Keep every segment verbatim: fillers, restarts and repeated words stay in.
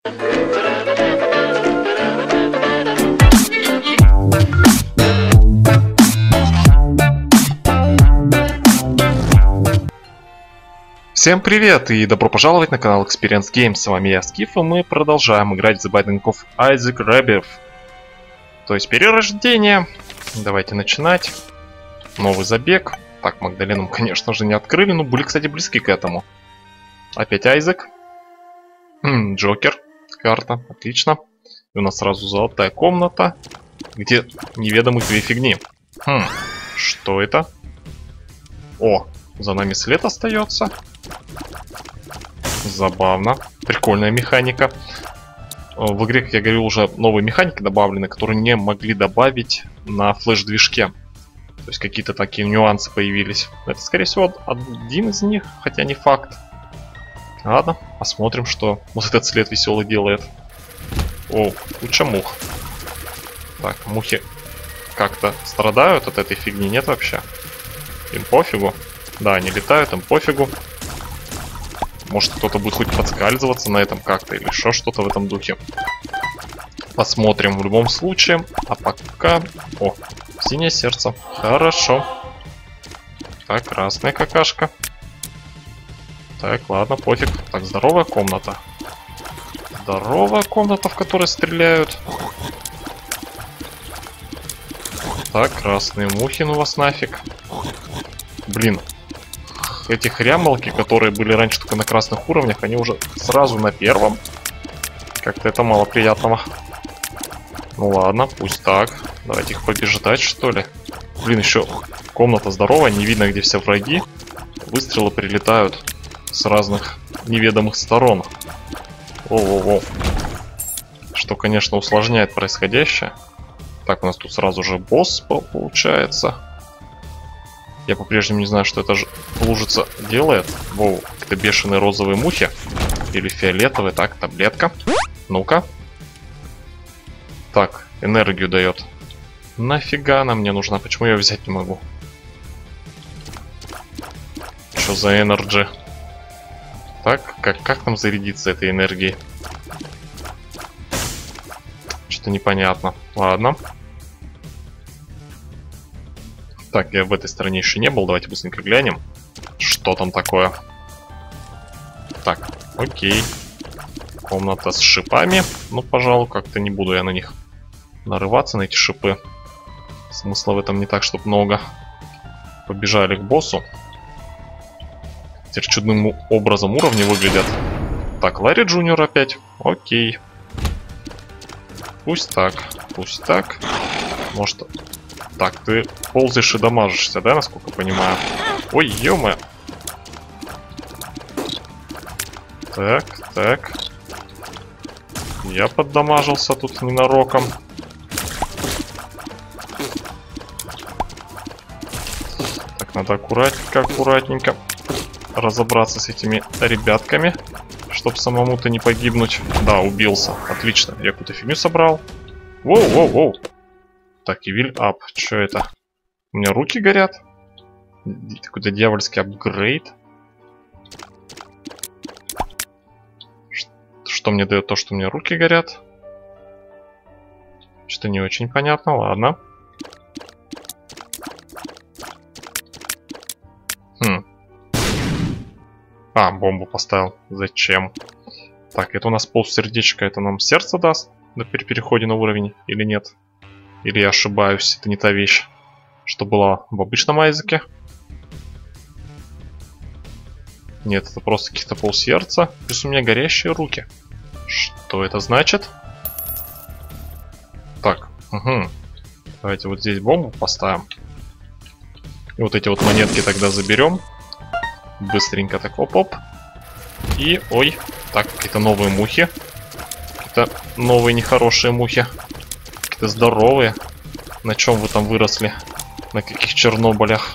Всем привет и добро пожаловать на канал Experience Games. С вами я, Скиф, и мы продолжаем играть в The Binding of Isaac Rebirth. То есть перерождение. Давайте начинать. Новый забег. Так, Магдалену, конечно же, не открыли, но были, кстати, близки к этому. Опять Айзек. М-м, Джокер. Карта. Отлично. И у нас сразу золотая комната, где неведомых две фигни. Хм, что это? О, за нами след остается. Забавно. Прикольная механика. В игре, как я говорил, уже новые механики добавлены, которые не могли добавить на флеш-движке. То есть какие-то такие нюансы появились. Это, скорее всего, один из них, хотя не факт. Ладно, посмотрим, что вот этот след веселый делает. О, куча мух. Так, мухи как-то страдают от этой фигни, нет вообще? Им пофигу. Да, они летают, им пофигу. Может, кто-то будет хоть подскальзываться на этом как-то или еще что-то в этом духе. Посмотрим в любом случае. А пока... О, синее сердце. Хорошо. Так, красная какашка. Так, ладно, пофиг. Так, здоровая комната. Здоровая комната, в которой стреляют. Так, красные мухи, ну вас нафиг. Блин. Эти хрямалки, которые были раньше только на красных уровнях, они уже сразу на первом. Как-то это мало приятного. Ну ладно, пусть так. Давайте их побеждать, что ли. Блин, еще комната здоровая, не видно, где все враги. Выстрелы прилетают с разных неведомых сторон. О-о-о. Что, конечно, усложняет происходящее. Так, у нас тут сразу же босс получается. Я по-прежнему не знаю, что это же лужица делает. Воу, это бешеные розовые мухи. Или фиолетовые. Так, таблетка. Ну-ка. Так, энергию дает. Нафига она мне нужна? Почему я ее взять не могу? Что за энерджи? Так, как, как там зарядиться этой энергией? Что-то непонятно. Ладно. Так, я в этой стороне еще не был. Давайте быстренько глянем, что там такое. Так, окей. Комната с шипами. Ну, пожалуй, как-то не буду я на них нарываться, на эти шипы. Смысла в этом не так, чтобы много. Побежали к боссу. Теперь чудным образом уровни выглядят. Так, Ларри Джуниор опять. Окей. Пусть так, пусть так. Может... Так, ты ползаешь и дамажишься, да, насколько понимаю? Ой, ё-моё. Так, так. Я поддамажился тут ненароком. Так, надо аккуратненько, аккуратненько разобраться с этими ребятками, чтобы самому-то не погибнуть. Да, убился. Отлично. Я какую-то фигню собрал. Воу-воу-воу. Так, Evil Up. Что это? У меня руки горят. Какой-то дьявольский апгрейд. Что мне дает то, что у меня руки горят? Что-то не очень понятно. Ладно. Хм. А, бомбу поставил. Зачем? Так, это у нас полсердечка. Это нам сердце даст на переходе на уровень или нет? Или я ошибаюсь, это не та вещь, что была в обычном Айзеке. Нет, это просто каких-то полсердца. Плюс у меня горящие руки. Что это значит? Так, угу. Давайте вот здесь бомбу поставим. И вот эти вот монетки тогда заберем. Быстренько так оп-оп. И, ой, так, какие-то новые мухи. Какие-то новые нехорошие мухи. Какие-то здоровые. На чем вы там выросли? На каких Чернобылях?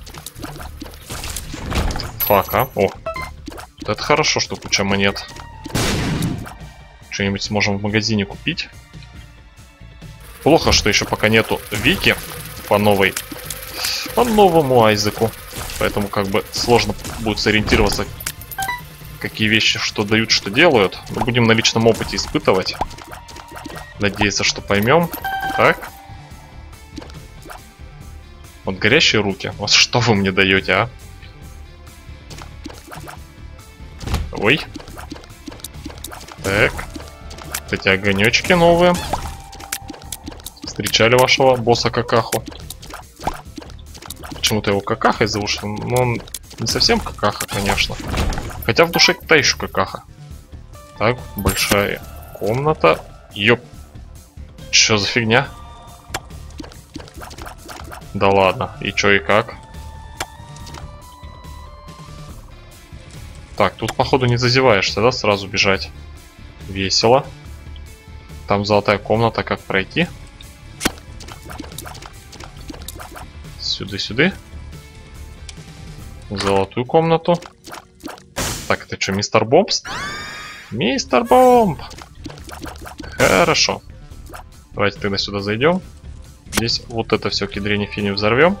Фак, а? О. Это хорошо, что куча монет. Что-нибудь сможем в магазине купить. Плохо, что еще пока нету Вики по новой, по новому Айзеку. Поэтому как бы сложно будет сориентироваться, какие вещи что дают, что делают. Мы будем на личном опыте испытывать. Надеяться, что поймем. Так. Вот горящие руки. Вот что вы мне даете, а? Ой. Так. Вот эти огонечки новые. Встречали вашего босса Какаху. Почему-то его Какахой зовут, но он не совсем Какаха, конечно. Хотя в душе та еще Какаха. Так, большая комната. Ёп. Чё за фигня? Да ладно. И чё и как? Так, тут походу не зазеваешься, да? Сразу бежать. Весело. Там золотая комната, как пройти? Сюда-сюда. В золотую комнату. Так, это что, мистер Бомб? Мистер Бомб! Хорошо. Давайте тогда сюда зайдем. Здесь вот это все кедрени фини взорвем.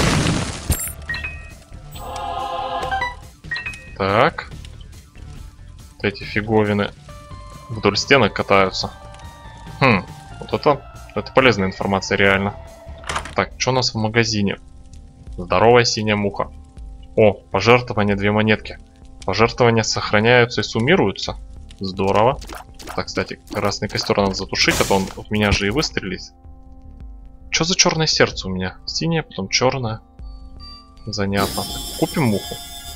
Так. Вот эти фиговины вдоль стенок катаются. Хм, вот это, это полезная информация реально. Так, что у нас в магазине? Здоровая синяя муха. О, пожертвования, две монетки. Пожертвования сохраняются и суммируются. Здорово. Так, кстати, красный костер надо затушить, а то он от меня же и выстрелит. Что за черное сердце у меня? Синее, потом черное. Занятно. Купим муху.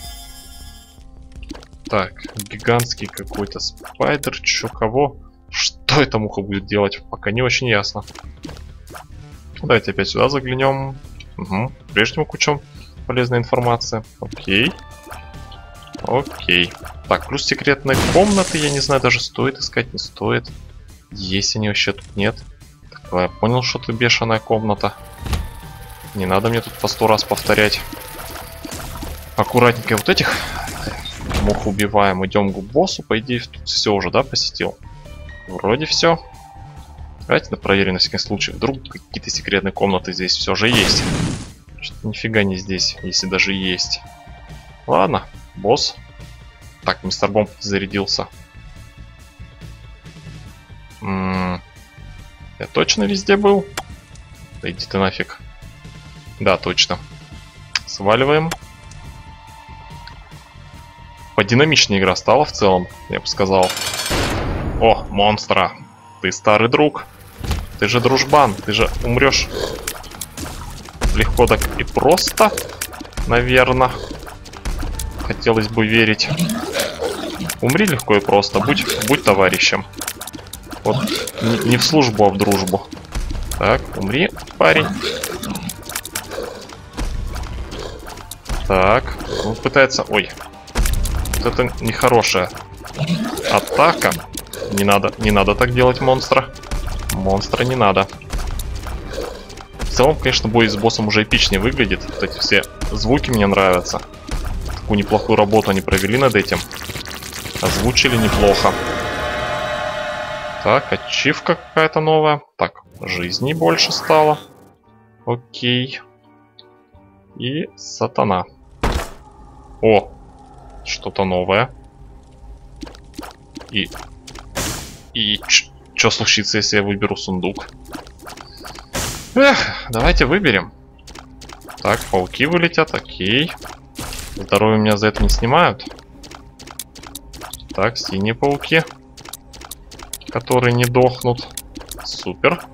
Так, гигантский какой-то спайдер. Чё, кого? Что эта муха будет делать? Пока не очень ясно. Давайте опять сюда заглянем. Угу. Прежнему кучу полезной информации. Окей. Окей. Так, плюс секретные комнаты. Я не знаю, даже стоит искать, не стоит. Есть они вообще, тут нет. Так, я понял, что ты бешеная комната. Не надо мне тут по сто раз повторять. Аккуратненько вот этих мух убиваем. Идем к боссу. По идее, тут все уже, да, посетил? Вроде все. Давайте на проверим на всякий случай. Вдруг какие-то секретные комнаты здесь все же есть. Что-то нифига не здесь, если даже есть. Ладно, босс. Так, мистер Бомб зарядился. М-м-м. Я точно везде был? Да иди ты нафиг. Да, точно. Сваливаем. Подинамичнее игра стала в целом, я бы сказал. О, монстра. Ты старый друг. Ты же дружбан. Ты же умрешь легко так и просто. Наверное. Хотелось бы верить. Умри легко и просто. Будь, будь товарищем. Вот не, не в службу, а в дружбу. Так, умри, парень. Так, он пытается... Ой. Вот это нехорошая атака. Не надо, не надо так делать, монстра. Монстра не надо. В целом, конечно, бой с боссом уже эпичнее выглядит. Вот эти все звуки мне нравятся. Такую неплохую работу они провели над этим. Озвучили неплохо. Так, ачивка какая-то новая. Так, жизни больше стало. Окей. И сатана. О, что-то новое. И... И что случится, если я выберу сундук? Эх, давайте выберем. Так, пауки вылетят, окей. Здоровье меня за это не снимают. Так, синие пауки, которые не дохнут. Супер.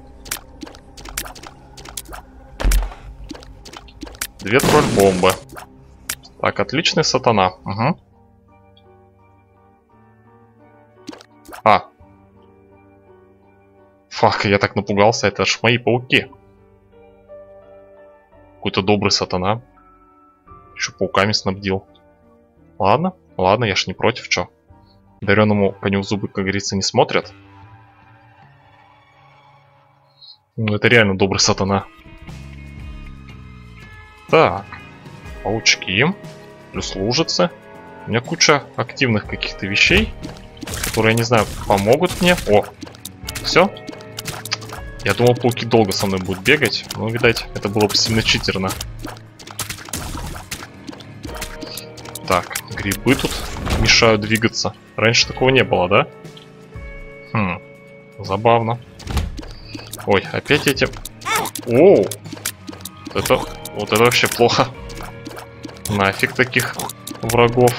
Две тролль-бомбы. Так, отличный сатана. Угу. А. Фак, я так напугался, это ж мои пауки. Какой-то добрый сатана. Еще пауками снабдил. Ладно, ладно, я ж не против, чё. Дареному коню в зубы, как говорится, не смотрят. Ну, это реально добрый сатана. Так. Паучки. Плюс лужицы. У меня куча активных каких-то вещей, которые, я не знаю, помогут мне. О, все. Я думал, пауки долго со мной будут бегать. Но, видать, это было бы сильно читерно. Так. Грибы тут мешают двигаться. Раньше такого не было, да? Хм, забавно. Ой, опять эти... Оу! Это... Вот это вообще плохо. Нафиг таких врагов.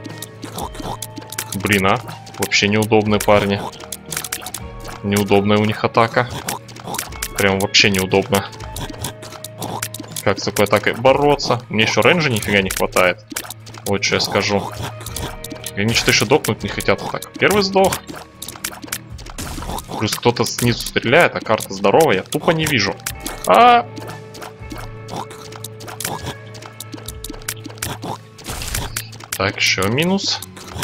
Блин, а? Вообще неудобные парни. Неудобная у них атака. Прям вообще неудобно. Как с такой атакой бороться? Мне еще рейнджа нифига не хватает. Вот что я скажу. Они что-то еще дохнуть не хотят. Так, первый сдох. Плюс кто-то снизу стреляет, а карта здоровая. Я тупо не вижу. А! Так, еще минус.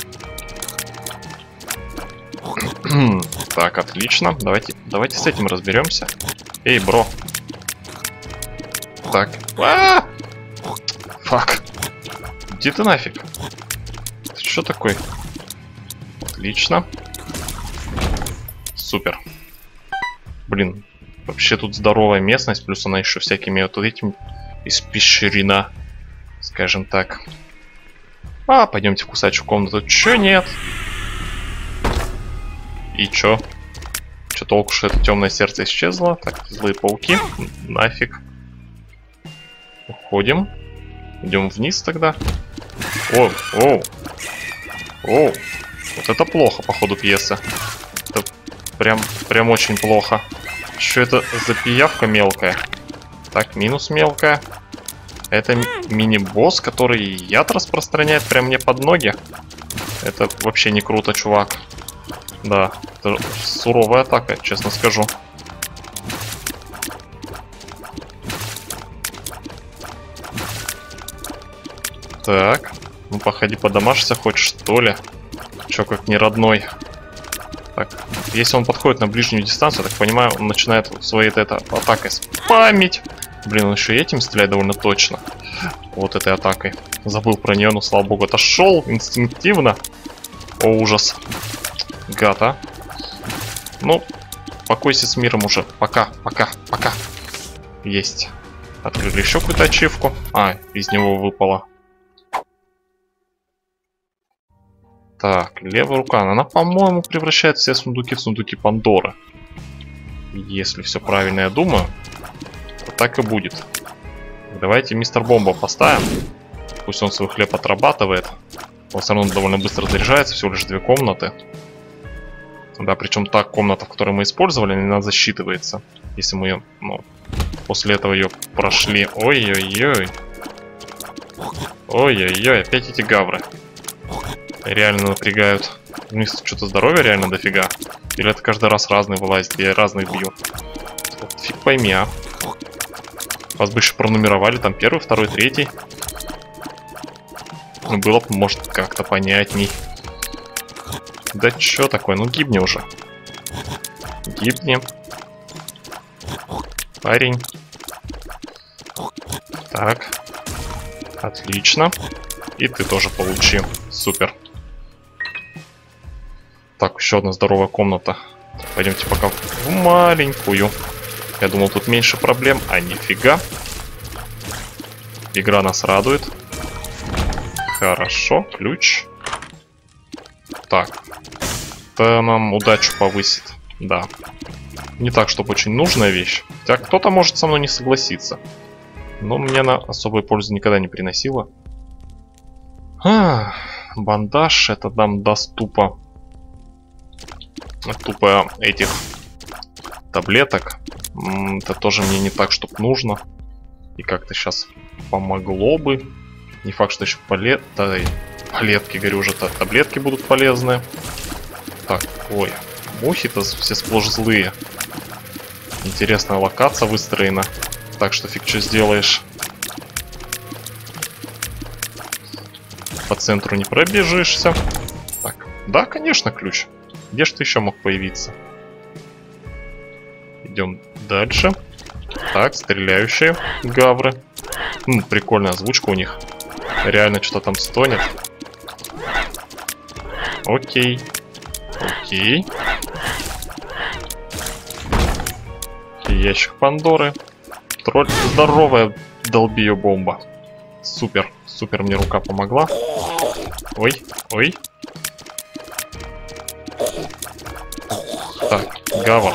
Так, отлично. Давайте, давайте с этим разберемся. Эй, бро. Так. А! Фак. Иди ты нафиг. Ты что такой? Отлично. Супер. Блин. Вообще тут здоровая местность, плюс она еще всякими вот этим испещрена. Скажем так. А, пойдемте в кусачую комнату. Че нет? И чё? Чё толку, что это темное сердце исчезло? Так, злые пауки. Нафиг. Уходим. Идем вниз тогда. Оу, оу. Оу. Вот это плохо по ходу пьесы. Это прям, прям очень плохо. Что это за пиявка мелкая? Так, минус мелкая. Это мини-босс, который яд распространяет прям мне под ноги. Это вообще не круто, чувак. Да, это суровая атака, честно скажу. Так, ну походи подамашься хоть, что ли. Чё, как не родной. Так, если он подходит на ближнюю дистанцию, так понимаю, он начинает своей это, атакой спамить. Блин, он еще и этим стреляет довольно точно. Вот этой атакой. Забыл про нее, но слава богу, отошел инстинктивно. О, ужас. Гад, а. Ну, покойся с миром уже. Пока, пока, пока. Есть. Открыли еще какую-то ачивку. А, из него выпало. Так, левая рука. Она, по-моему, превращает все сундуки в сундуки Пандоры. Если все правильно я думаю, то так и будет. Давайте мистер Бомба поставим. Пусть он свой хлеб отрабатывает. Он все равно довольно быстро заряжается. Всего лишь две комнаты. Да, причем та комната, в которой мы использовали, она засчитывается. Если мы ее, ну, после этого ее прошли. Ой-ой-ой. Ой-ой-ой, опять эти гавры. Реально напрягают. У них что-то здоровье реально дофига. Или это каждый раз разный вылазит, я разных бью. Вот фиг пойми, а. Вас бы еще пронумеровали, там первый, второй, третий. Ну, было бы, может, как-то понятней. Да чё такое? Ну гибни уже. Гибни. Парень. Так. Отлично. И ты тоже получи. Супер. Так, еще одна здоровая комната. Пойдемте пока в маленькую. Я думал, тут меньше проблем, а нифига. Игра нас радует. Хорошо, ключ. Так. Это нам удачу повысит. Да. Не так, чтобы очень нужная вещь. Хотя кто-то может со мной не согласиться. Но мне она особой пользы никогда не приносила. А, бандаж, это нам даст тупо. Тупо этих таблеток. Это тоже мне не так, чтобы нужно. И как-то сейчас помогло бы. Не факт, что еще палет... да, палетки, говорю, уже таблетки будут полезны. Так, ой. Мухи-то все сплошь злые. Интересная локация выстроена. Так что фиг что сделаешь. По центру не пробежишься. Так, да, конечно, ключ. Где ж ты еще мог появиться? Идем дальше. Так, стреляющие гавры. М, прикольная озвучка у них. Реально что-то там стонет. Окей. Окей. Ящик Пандоры. Тролль. Здоровая долбию бомба. Супер. Супер, мне рука помогла. Ой, ой. Так, Гава.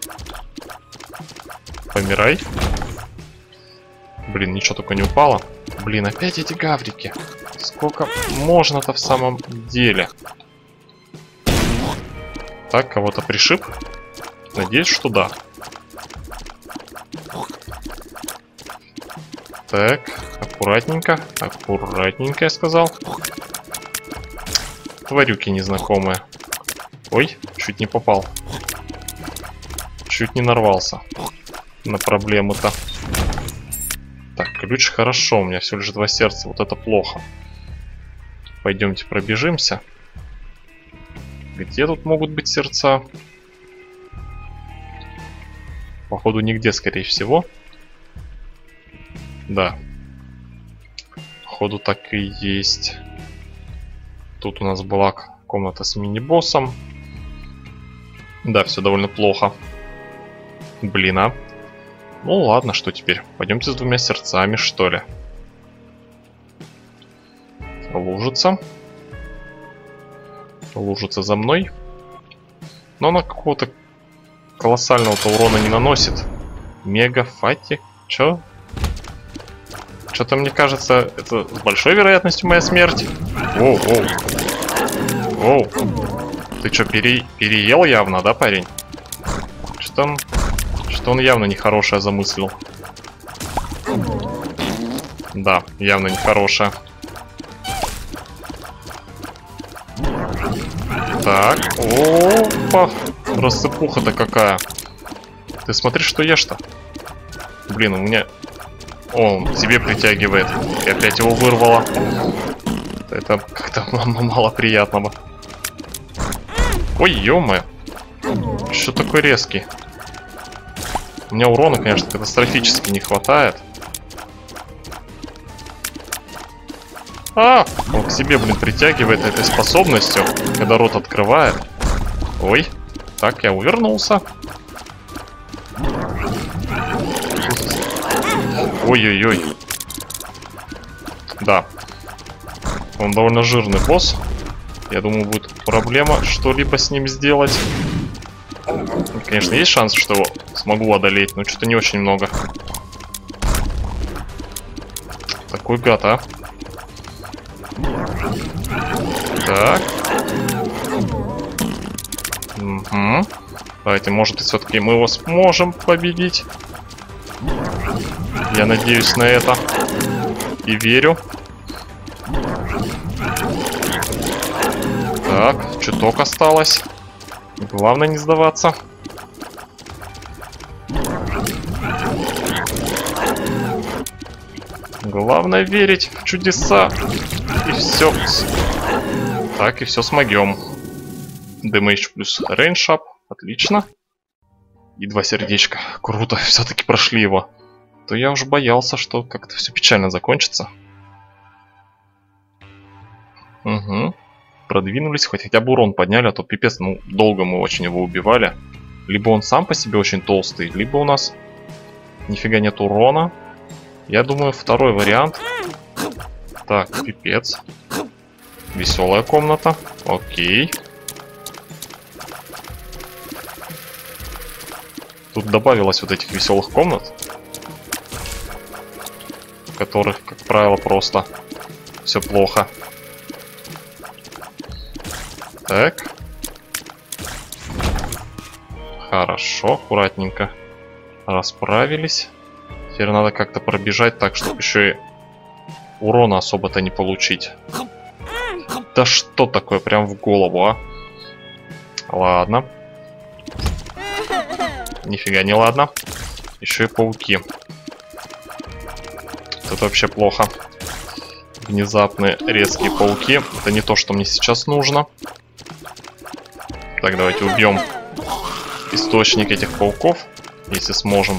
Помирай. Блин, ничего только не упало. Блин, опять эти гаврики. Сколько можно-то в самом деле? Так, кого-то пришиб? Надеюсь, что да. Так, аккуратненько. Аккуратненько, я сказал. Тварюки незнакомые. Ой, чуть не попал. Чуть не нарвался на проблемы-то. Так, ключ хорошо, у меня всего лишь два сердца, вот это плохо. Пойдемте пробежимся. Где тут могут быть сердца? Походу нигде, скорее всего. Да. Походу так и есть. Тут у нас была комната с мини-боссом. Да, все довольно плохо. Блин, а. Ну ладно, что теперь? Пойдемте с двумя сердцами, что ли. Лужица. Лужица за мной. Но она какого-то колоссального-то урона не наносит. Мега Фати. Чё? Что-то мне кажется, это с большой вероятностью моя смерть. Воу, воу. Воу. Ты что, пере... переел явно, да, парень? Что он... Что он явно нехорошее замыслил. Да, явно нехорошее. Так, опа. Рассыпуха-то какая. Ты смотри, что ешь-то. Блин, у меня... О, он себе притягивает. И опять его вырвало. Это как-то мало приятного. Ой, ё-моё. Что такой резкий? У меня урона, конечно, катастрофически не хватает. А, он к себе, блин, притягивает этой способностью, когда рот открывает. Ой, так, я увернулся. Ой-ой-ой. Да. Он довольно жирный босс. Я думаю, будет проблема что-либо с ним сделать. Конечно, есть шанс, что его смогу одолеть, но что-то не очень много. Такой гад, а. Так. Угу. Давайте, может, все-таки мы его сможем победить. Я надеюсь на это. И верю. Так, чуток осталось. Главное не сдаваться. Главное верить в чудеса. И все. Так, и все смогем. Damage плюс range up. Отлично. И два сердечка. Круто, все-таки прошли его. То я уже боялся, что как-то все печально закончится. Угу. Продвинулись, хоть хотя бы урон подняли, а то пипец, ну, долго мы очень его убивали. Либо он сам по себе очень толстый, либо у нас нифига нет урона. Я думаю, второй вариант. Так, пипец. Веселая комната. Окей. Тут добавилось вот этих веселых комнат, в которых, как правило, просто все плохо. Так. Хорошо, аккуратненько расправились. Теперь надо как-то пробежать так, чтобы еще и урона особо-то не получить. Да что такое, прям в голову, а? Ладно. Нифига не ладно. Еще и пауки. Это вообще плохо. Внезапные резкие пауки. Это не то, что мне сейчас нужно. Так, давайте убьем источник этих пауков, если сможем.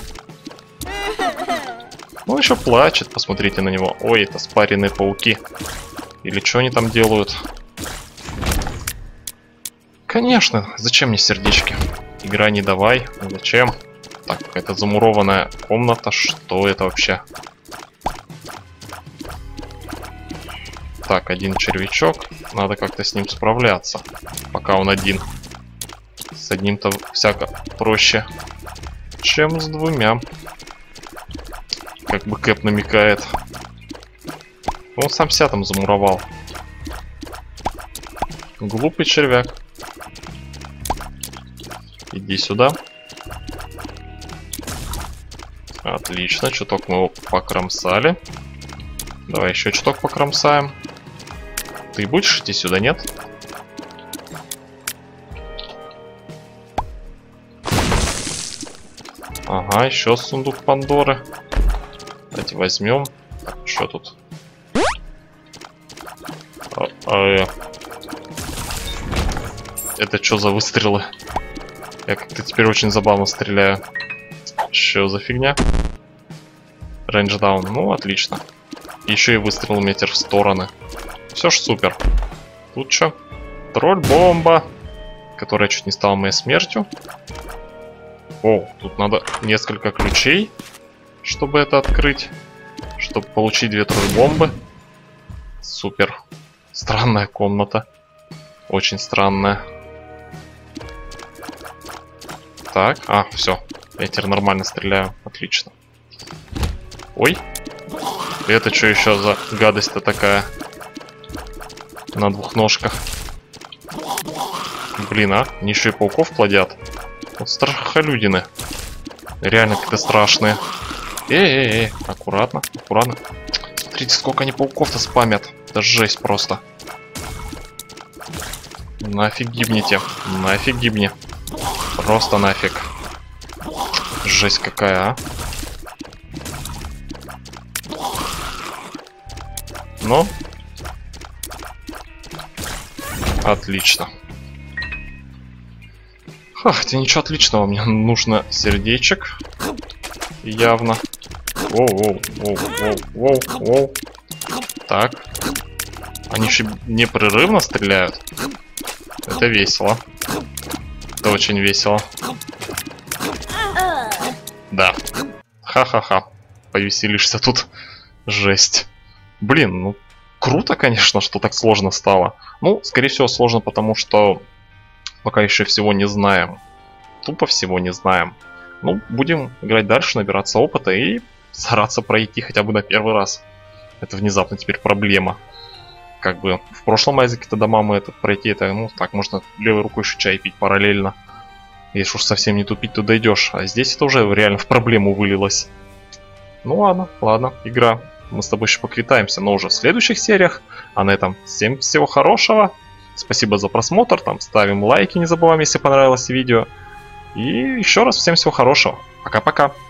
Ну, еще плачет, посмотрите на него. Ой, это спаренные пауки. Или что они там делают? Конечно, зачем мне сердечки? Игра не давай. Зачем? Так, какая-то замурованная комната. Что это вообще? Так, один червячок. Надо как-то с ним справляться. Пока он один. С одним-то всяко проще, чем с двумя. Как бы Кэп намекает. Он сам себя там замуровал. Глупый червяк. Иди сюда. Отлично, чуток мы его покромсали. Давай еще чуток покромсаем. Ты будешь идти сюда, нет? Ага, еще сундук Пандоры. Давайте возьмем. Так, что тут? А, а, это что за выстрелы? Я как-то теперь очень забавно стреляю. Что за фигня? Range down. Ну, отлично. Еще и выстрел метр в стороны. Все ж супер. Тут что? Тролль-бомба, которая чуть не стала моей смертью. О, тут надо несколько ключей, чтобы это открыть. Чтобы получить две тролль-бомбы. Супер. Странная комната. Очень странная. Так, а, все. Я теперь нормально стреляю. Отлично. Ой. Это что еще за гадость-то такая? На двух ножках. Блин, а? Они еще и пауков плодят. Вот страхолюдины. Реально какие-то страшные. Эй-эй-эй, аккуратно, аккуратно. Смотрите, сколько они пауков-то спамят. Это жесть просто. Нафиг гибните. Нафиг гибни. Просто нафиг. Жесть какая, а. Ну. Отлично. Ах, это ничего отличного. Мне нужно сердечек. Явно. Воу, воу, воу, воу, воу. Так. Они еще непрерывно стреляют. Это весело. Это очень весело. Да. Ха-ха-ха. Повеселишься тут. Жесть. Блин, ну круто, конечно, что так сложно стало. Ну, скорее всего, сложно, потому что пока еще всего не знаем. Тупо всего не знаем. Ну, будем играть дальше, набираться опыта и стараться пройти хотя бы на первый раз. Это внезапно теперь проблема. Как бы в прошлом Айзеке-то до мамы это пройти, это, ну, так, можно левой рукой еще чай пить параллельно. Если уж совсем не тупить, то дойдешь. А здесь это уже реально в проблему вылилось. Ну ладно, ладно, игра. Мы с тобой еще поквитаемся, но уже в следующих сериях. А на этом всем всего хорошего. Спасибо за просмотр. Там ставим лайки, не забываем, если понравилось видео. И еще раз всем всего хорошего. Пока-пока.